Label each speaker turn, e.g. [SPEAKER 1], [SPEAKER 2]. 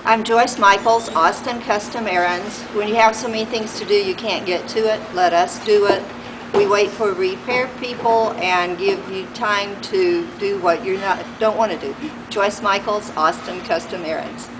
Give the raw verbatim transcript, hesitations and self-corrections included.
[SPEAKER 1] I'm Joyce Michaels, Austin Custom Errands. When you have so many things to do you can't get to it, let us do it. We wait for repair people and give you time to do what you not don't want to do. Joyce Michaels, Austin Custom Errands.